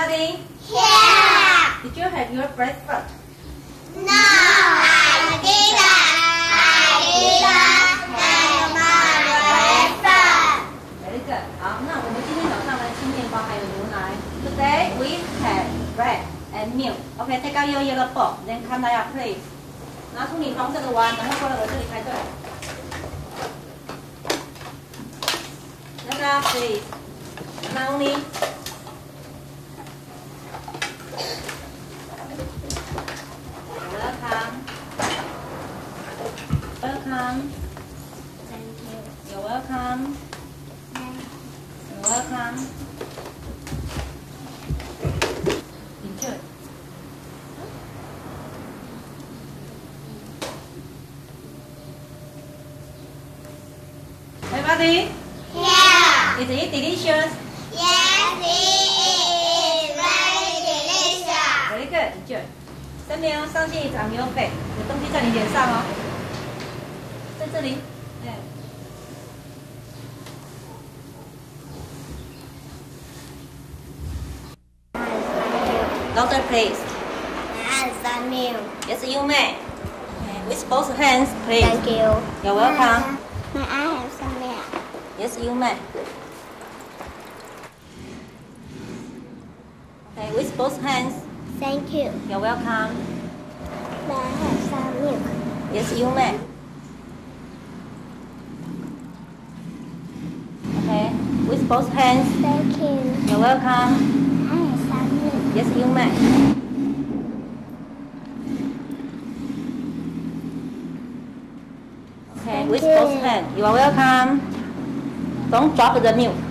Everybody? Here! Did you have your breakfast? No, I didn't. I didn't have my breakfast. Very good. 好，那我们今天早上的青面包还有牛奶。Today we have bread and milk. Okay, take out your yellow ball. Then come down, please. 拿出你黄色的碗，然后过来我这里排队。Stand up, please. Naomi. Welcome. Welcome. Thank you. You're welcome. You're welcome. Enjoy. Everybody, Yeah. is it delicious? Yes, it is very delicious. Very good. Enjoy. Samuel, 上线长牛背，有东西在你脸上哦，在这里。哎。Louder, please. Samuel. Yes, you may. Okay. With both hands, please. Thank you. You're welcome. May I have some milk? Yes, you may. Okay, with both hands. Thank you. You're welcome. May I have some milk? Yes, you may. Okay, with both hands. Thank you. You're welcome. May I have some milk? Yes, you may. Okay, with both hands. You are welcome. Don't drop the milk.